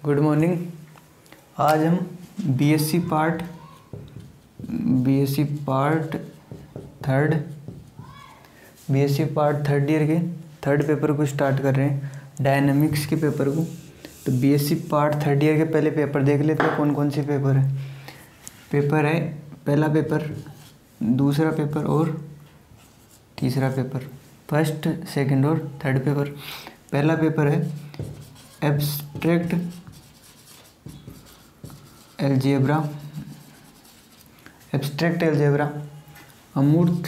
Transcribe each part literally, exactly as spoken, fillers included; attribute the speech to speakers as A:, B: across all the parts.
A: Good morning. आज हम BSc part BSc part third BSc part third year के third paper को start कर रहे हैं, डायनामिक्स के पेपर को। तो बीएससी पार्ट थर्ड ईयर के पहले पेपर देख लेते हैं कौन कौन से पेपर है। पेपर है पहला पेपर, दूसरा पेपर और तीसरा पेपर, फर्स्ट सेकंड और थर्ड पेपर। पहला पेपर है एब्स्ट्रैक्ट एलजेब्रा एब्स्ट्रैक्ट एलजेब्रा अमूर्त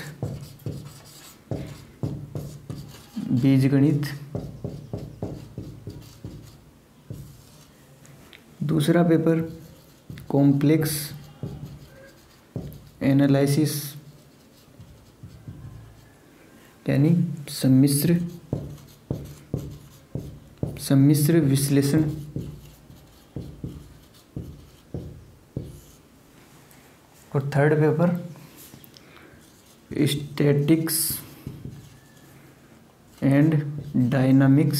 A: बीजगणित। दूसरा पेपर कॉम्प्लेक्स एनालिसिस यानी सम्मिश्र सम्मिश्र विश्लेषण। और third paper statics and dynamics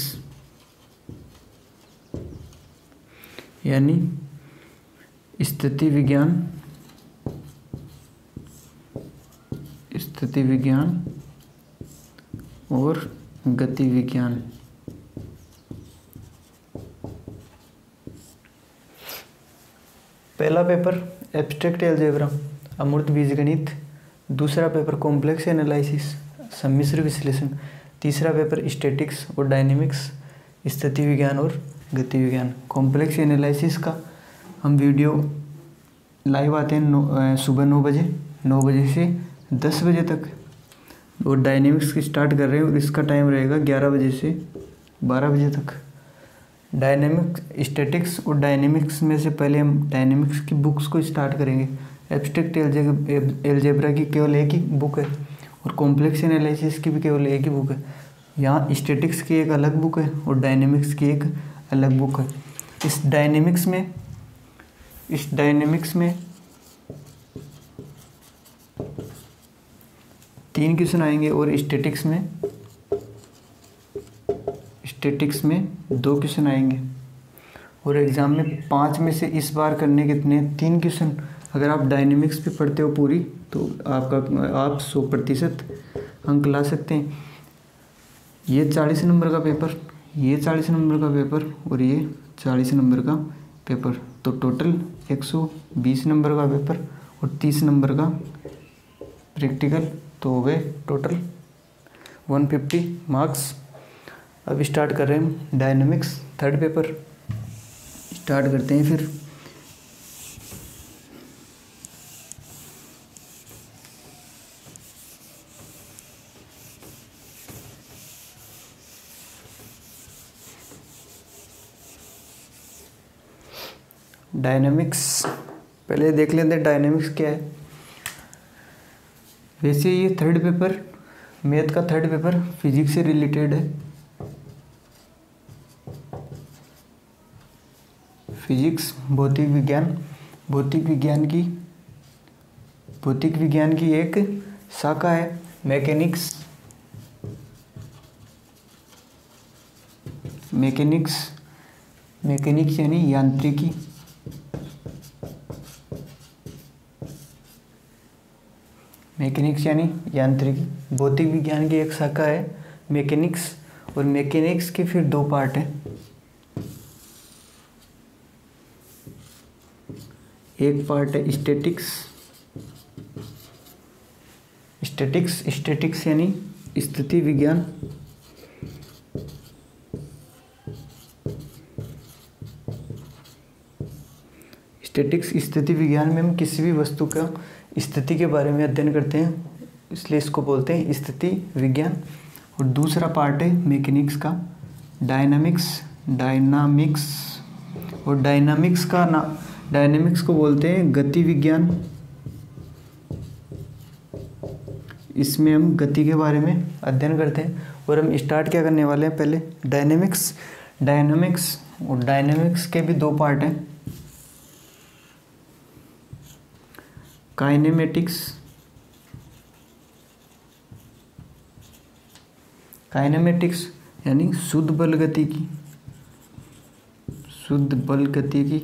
A: यानी स्थिति विज्ञान स्थिति विज्ञान और गति विज्ञान। पहला पेपर एब्स्ट्रैक्ट एलजेब्रा अमूर्त बीजगणित, दूसरा पेपर कॉम्प्लेक्स एनालिसिस सम्मिश्र विश्लेषण, तीसरा पेपर स्टैटिक्स और डायनेमिक्स स्थिति विज्ञान और गति विज्ञान। कॉम्प्लेक्स एनालिसिस का हम वीडियो लाइव आते हैं नौ सुबह नौ बजे नौ बजे से दस बजे तक, और डायनेमिक्स की स्टार्ट कर रहे हैं और इसका टाइम रहेगा ग्यारह बजे से बारह बजे तक। डायनेमिक्स स्टैटिक्स और डायनेमिक्स में से पहले हम डायनेमिक्स की बुक्स को स्टार्ट करेंगे। एब्स्ट्रैक्ट एलजेब्रा की केवल एक ही बुक है और कॉम्प्लेक्स एनालिसिस की भी केवल एक ही बुक है। यहाँ स्टैटिक्स की एक अलग बुक है और डायनेमिक्स की एक अलग बुक है। इस डायनेमिक्स में इस डायनेमिक्स में तीन क्वेश्चन आएंगे और स्टैटिक्स में स्टैटिक्स में दो क्वेश्चन आएंगे। और एग्ज़ाम में पाँच में से इस बार करने कितने तीन क्वेश्चन। अगर आप डायनेमिक्स भी पढ़ते हो पूरी तो आपका आप सौ प्रतिशत अंक ला सकते हैं। ये चालीस नंबर का पेपर, ये चालीस नंबर का पेपर और ये चालीस नंबर का पेपर, तो टोटल एक सौ बीस नंबर का पेपर और तीस नंबर का प्रैक्टिकल, तो हो गए टोटल एक सौ पचास मार्क्स। अब स्टार्ट कर रहे हैं डायनेमिक्स थर्ड पेपर, स्टार्ट करते हैं फिर। डायनेमिक्स पहले देख लेते हैं डायनेमिक्स क्या है। वैसे ये थर्ड पेपर मैथ का थर्ड पेपर फिजिक्स से रिलेटेड है। फिजिक्स भौतिक विज्ञान भौतिक विज्ञान की भौतिक विज्ञान की एक शाखा है। मैकेनिक्स मैकेनिक्स मैकेनिक्स यानी यांत्रिकी। मैकेनिक्स यानी यांत्रिकी भौतिक विज्ञान की एक शाखा है मैकेनिक्स। और मैकेनिक्स के फिर दो पार्ट हैं। एक पार्ट है स्टैटिक्स स्टैटिक्स स्टैटिक्स यानी स्थिति विज्ञान। स्टैटिक्स स्थिति विज्ञान में हम किसी भी वस्तु का स्थिति के बारे में अध्ययन करते हैं, इसलिए इसको बोलते हैं स्थिति विज्ञान। और दूसरा पार्ट है मैकेनिक्स का डायनामिक्स डायनामिक्स और डायनामिक्स का ना डायनेमिक्स को बोलते हैं गति विज्ञान। इसमें हम गति के बारे में अध्ययन करते हैं। और हम स्टार्ट क्या करने वाले हैं, पहले डायनेमिक्स डायनेमिक्स और डायनेमिक्स के भी दो पार्ट हैं, काइनेमेटिक्स काइनेमेटिक्स यानी शुद्ध बल गति की शुद्ध बल गतिकी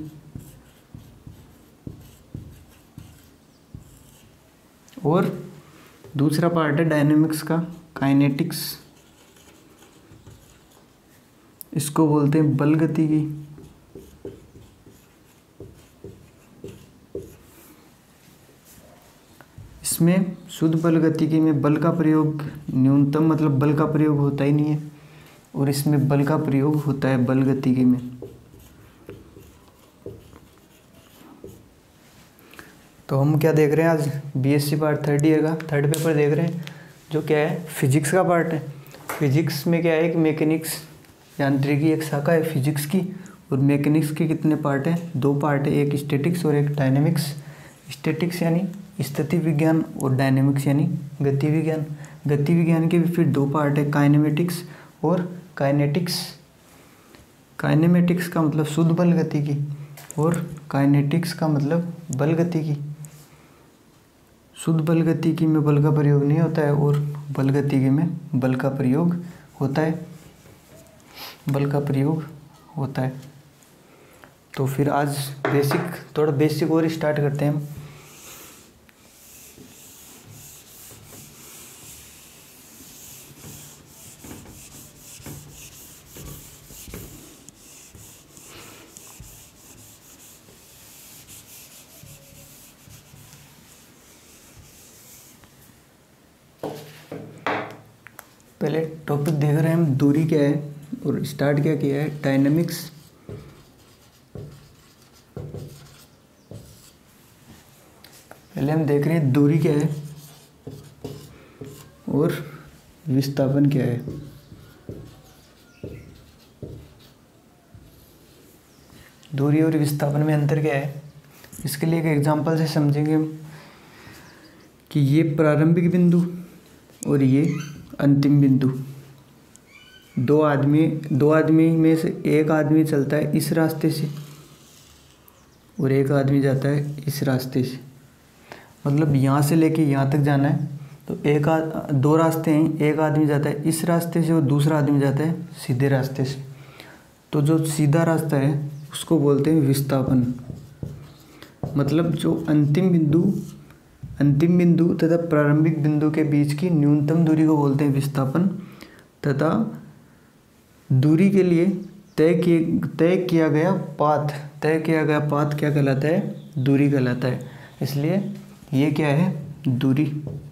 A: और दूसरा पार्ट है डायनेमिक्स का काइनेटिक्स, इसको बोलते हैं बल गतिकी। इसमें शुद्ध बल गतिकी में बल का प्रयोग न्यूनतम मतलब बल का प्रयोग होता ही नहीं है, और इसमें बल का प्रयोग होता है बल गतिकी में। तो हम क्या देख रहे हैं आज बीएससी पार्ट थर्ड ईयर का थर्ड पेपर देख रहे हैं, जो क्या है फिजिक्स का पार्ट है। फिजिक्स में क्या है, एक मैकेनिक्स यांत्रिकी एक शाखा है फिजिक्स की, और मैकेनिक्स के कितने पार्ट हैं, दो पार्ट है, एक स्टैटिक्स और एक डायनेमिक्स। स्टैटिक्स यानी स्थिति विज्ञान और डायनेमिक्स यानी गति विज्ञान। गति विज्ञान के भी फिर दो पार्ट है, काइनेमेटिक्स और काइनेटिक्स। काइनेमेटिक्स का मतलब शुद्ध बल गतिकी और काइनेटिक्स का मतलब बल गतिकी। शुद्ध बल गतिकी में बल का प्रयोग नहीं होता है और बल गतिकी में बल का प्रयोग होता है, बल का प्रयोग होता है। तो फिर आज बेसिक थोड़ा बेसिक और स्टार्ट करते हैं हम। पहले टॉपिक देख रहे हैं हम, दूरी क्या है, और स्टार्ट क्या किया है, डायनेमिक्स। पहले हम देख रहे हैं दूरी क्या है और विस्थापन क्या है। दूरी और विस्थापन में अंतर क्या है, इसके लिए एक एग्जांपल से समझेंगे हम कि ये प्रारंभिक बिंदु और ये अंतिम बिंदु। दो आदमी दो आदमी में से एक आदमी चलता है इस रास्ते से और एक आदमी जाता है इस रास्ते से, मतलब यहाँ से लेके यहाँ तक जाना है। तो एक आ, दो रास्ते हैं, एक आदमी जाता है इस रास्ते से और दूसरा आदमी जाता है सीधे रास्ते से। तो जो सीधा रास्ता है उसको बोलते हैं विस्थापन। मतलब जो अंतिम बिंदु अंतिम बिंदु तथा प्रारंभिक बिंदु के बीच की न्यूनतम दूरी को बोलते हैं विस्थापन, तथा दूरी के लिए तय किए तय किया गया पाथ तय किया गया पाथ क्या कहलाता है, दूरी कहलाता है। इसलिए ये क्या है, दूरी।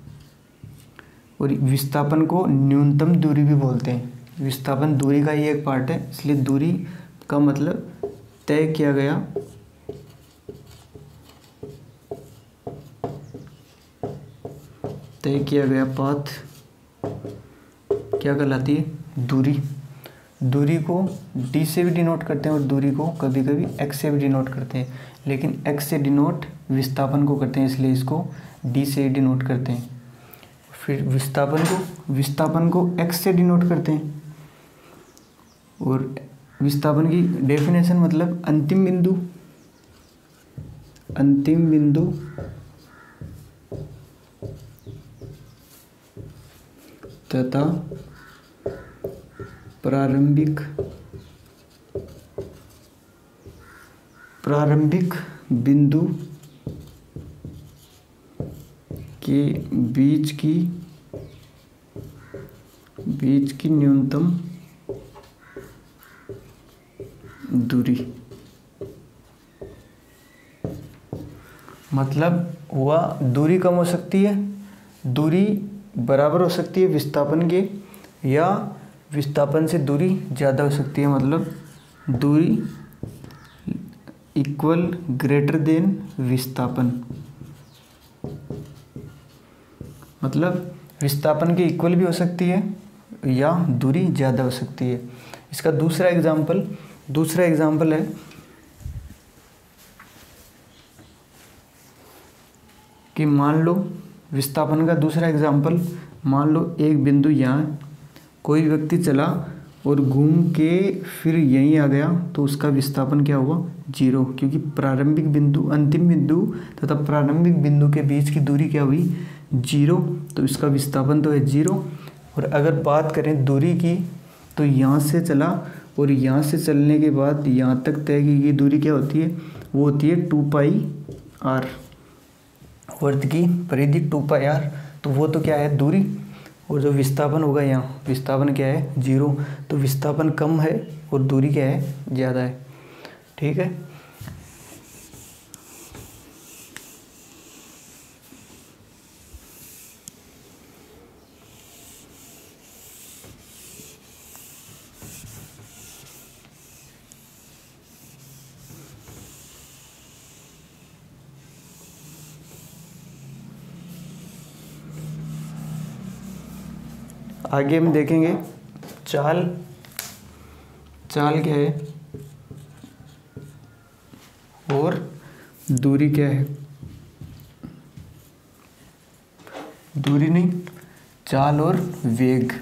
A: और विस्थापन को न्यूनतम दूरी भी बोलते हैं। विस्थापन दूरी का ही एक पार्ट है, इसलिए दूरी का मतलब तय किया गया तय किया गया पाथ क्या कहलाती है, दूरी। दूरी को डी से भी डिनोट करते हैं और दूरी को कभी कभी एक्स से भी डिनोट करते हैं, लेकिन एक्स से डिनोट विस्थापन को करते हैं, इसलिए इसको डी से डिनोट करते हैं। फिर विस्थापन को विस्थापन को एक्स से डिनोट करते हैं। और विस्थापन की डेफिनेशन मतलब अंतिम बिंदु अंतिम बिंदु तथा प्रारंभिक प्रारंभिक बिंदु के बीच की बीच की न्यूनतम दूरी। मतलब वह दूरी कम हो सकती है, दूरी बराबर हो सकती है विस्थापन के, या विस्थापन से दूरी ज़्यादा हो सकती है। मतलब दूरी इक्वल ग्रेटर देन विस्थापन, मतलब विस्थापन के इक्वल भी हो सकती है या दूरी ज़्यादा हो सकती है। इसका दूसरा एग्जाम्पल दूसरा एग्जाम्पल है कि मान लो विस्थापन का दूसरा एग्जाम्पल, मान लो एक बिंदु यहाँ कोई व्यक्ति चला और घूम के फिर यहीं आ गया, तो उसका विस्थापन क्या हुआ, जीरो, क्योंकि प्रारंभिक बिंदु अंतिम बिंदु तथा प्रारंभिक बिंदु के बीच की दूरी क्या हुई, जीरो, तो इसका विस्थापन तो है जीरो। और अगर बात करें दूरी की, तो यहाँ से चला और यहाँ से चलने के बाद यहाँ तक तय की गई दूरी क्या होती है, वो होती है टू पाई आर। वर्त की परिधि टू पाई आर, तो वो तो क्या है दूरी, और जो विस्थापन होगा यहाँ, विस्थापन क्या है जीरो, तो विस्थापन कम है और दूरी क्या है ज़्यादा है। ठीक है, आगे हम देखेंगे चाल। चाल क्या है और दूरी क्या है, दूरी नहीं, चाल और वेग,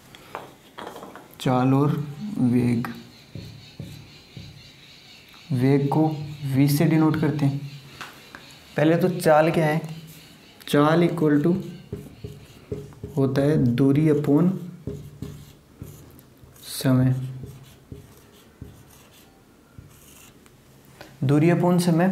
A: चाल और वेग। वेग को v से डिनोट करते हैं। पहले तो चाल क्या है, चाल इक्वल टू होता है दूरी अपॉन समय। दूरी अपॉन समय,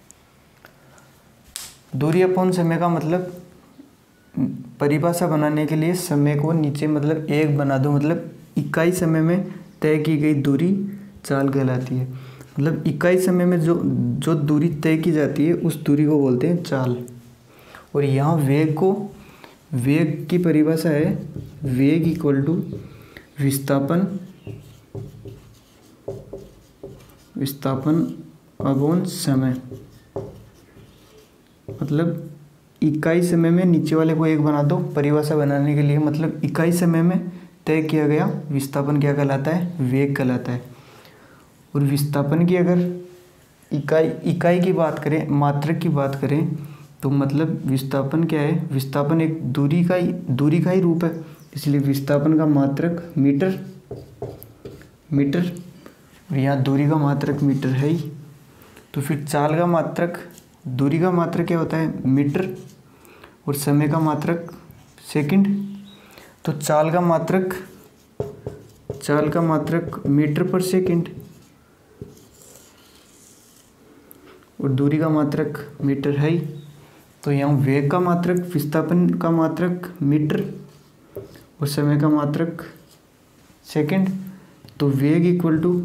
A: दूरी अपॉन समय का मतलब परिभाषा बनाने के लिए समय को नीचे मतलब एक बना दो, मतलब इकाई समय में तय की गई दूरी चाल कहलाती है। मतलब इकाई समय में जो जो दूरी तय की जाती है उस दूरी को बोलते हैं चाल। और यहाँ वेग को, वेग की परिभाषा है वेग इक्वल टू विस्थापन, विस्थापन अपॉन समय। मतलब इकाई समय में नीचे वाले को एक बना दो परिभाषा बनाने के लिए, मतलब इकाई समय में तय किया गया विस्थापन क्या कहलाता है, वेग कहलाता है। और विस्थापन की अगर इकाई इकाई की बात करें, मात्रक की बात करें, तो मतलब विस्थापन क्या है, विस्थापन एक दूरी का ही दूरी का ही रूप है, इसलिए विस्थापन का मात्रक मीटर, मीटर, और यहाँ दूरी का मात्रक मीटर है ही। तो फिर चाल का मात्रक, दूरी का मात्रक क्या होता है मीटर, और समय का मात्रक सेकंड। तो चाल का मात्रक, चाल का मात्रक मीटर पर सेकंड, और दूरी का मात्रक मीटर है ही। तो यहाँ वेग का मात्रक, विस्थापन का मात्रक मीटर और समय का मात्रक सेकंड। तो वेग equal to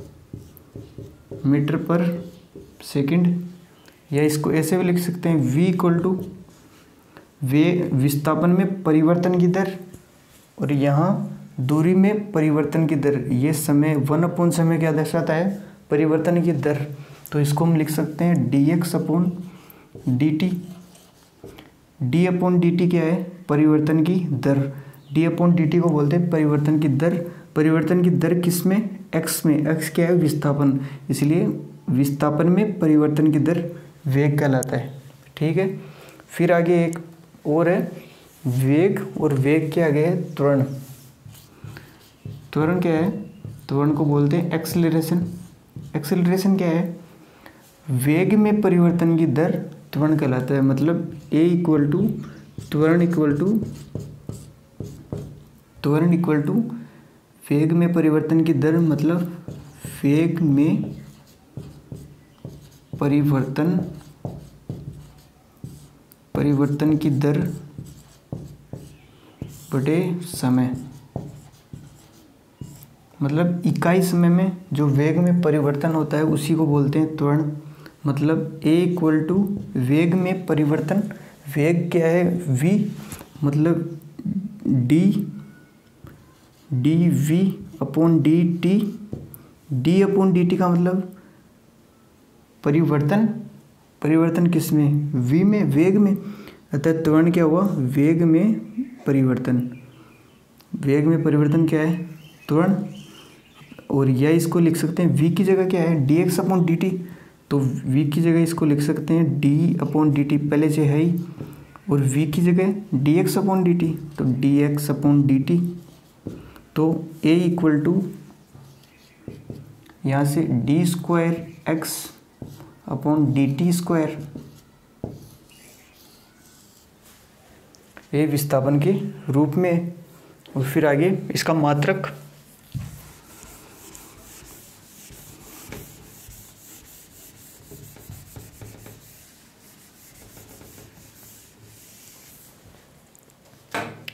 A: metre per second, या इसको ऐसे भी लिख सकते हैं v इक्वल टू वे विस्थापन में परिवर्तन की दर, और यहाँ दूरी में परिवर्तन की दर। ये समय वन अपॉन समय क्या दर्शाता है, परिवर्तन की दर। तो इसको हम लिख सकते हैं d x upon d t. D upon d t क्या है, परिवर्तन की दर। डी अपॉन डी टी को बोलते हैं परिवर्तन की दर। परिवर्तन की दर किस में, एक्स में। एक्स क्या है, विस्थापन, इसलिए विस्थापन में परिवर्तन की दर वेग कहलाता है। ठीक है, फिर आगे एक और है वेग, और वेग के आगे है त्वरण। त्वरण क्या है, त्वरण को बोलते हैं एक्सेलरेशन। एक्सेलरेशन क्या है, वेग में परिवर्तन की दर त्वरण कहलाता है। मतलब ए इक्वल टू त्वरण इक्वल टू त्वरण इक्वल टू वेग में परिवर्तन की दर, मतलब वेग में परिवर्तन परिवर्तन की दर बटे समय। मतलब इकाई समय में जो वेग में परिवर्तन होता है उसी को बोलते हैं त्वरण। मतलब a इक्वल टू वेग में परिवर्तन, वेग क्या है v, मतलब d d v upon d t. D upon d t का मतलब परिवर्तन, परिवर्तन किस में, v में, वेग में। अतः त्वरण क्या हुआ, वेग में परिवर्तन। वेग में परिवर्तन क्या है, त्वरण। और यह इसको लिख सकते हैं v की जगह क्या है, d x upon d t. तो v की जगह इसको लिख सकते हैं d अपॉन डी टी, पहले से है ही, और v की जगह d x upon d t, तो d x upon d t. तो a इक्वल टू यहाँ से d square x upon d t square, ये विस्थापन के रूप में। और फिर आगे इसका मात्रक,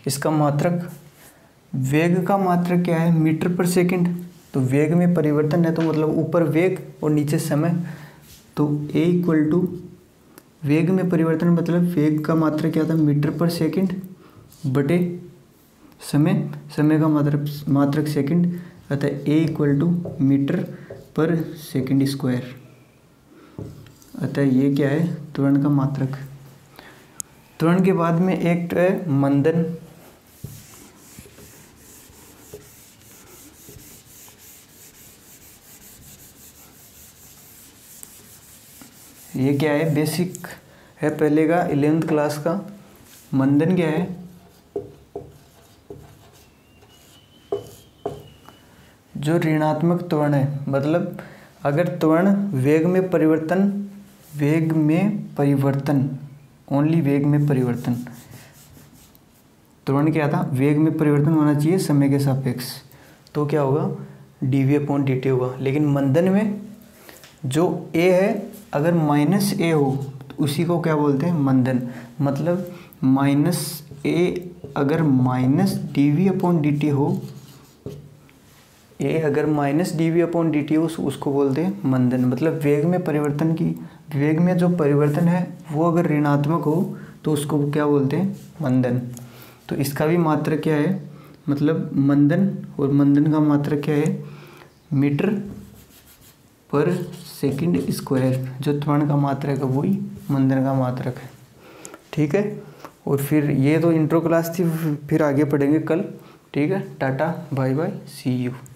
A: इसका मात्रक, वेग का मात्रक क्या है, मीटर पर सेकंड। तो वेग में परिवर्तन है तो मतलब ऊपर वेग और नीचे समय, तो ए इक्वल टू वेग में परिवर्तन मतलब वेग का मात्रक क्या था, मीटर पर सेकंड बटे समय, समय का मात्रक मात्रक सेकंड, अतः a equal to metre per second square. अतः ये क्या है, त्वरण का मात्रक। त्वरण के बाद में एक है मंदन। ये क्या है, बेसिक है पहले का, इलेवेंथ क्लास का। मंदन क्या है, जो ऋणात्मक त्वरण है, मतलब अगर त्वरण वेग में परिवर्तन, वेग में परिवर्तन ओनली वेग में परिवर्तन, त्वरण क्या था, वेग में परिवर्तन होना चाहिए समय के सापेक्ष, तो क्या होगा, d v upon d t होगा। लेकिन मंदन में जो ए है अगर माइनस ए हो तो उसी को क्या बोलते हैं, मंदन। मतलब माइनस ए अगर minus d v upon d t हो, ए अगर minus d v upon d t हो उसको बोलते हैं मंदन। मतलब वेग में परिवर्तन की, वेग में जो परिवर्तन है वो अगर ऋणात्मक हो तो उसको क्या बोलते हैं, मंदन। तो इसका भी मात्रक क्या है, मतलब मंदन, और मंदन का मात्रक क्या है, मीटर पर सेकंड स्क्वायर। जो त्वरण का मात्रक है वही मंदन का मात्रक है। ठीक है, और फिर ये तो इंट्रो क्लास थी, फिर आगे पढ़ेंगे कल। ठीक है, tata bye bye, see you.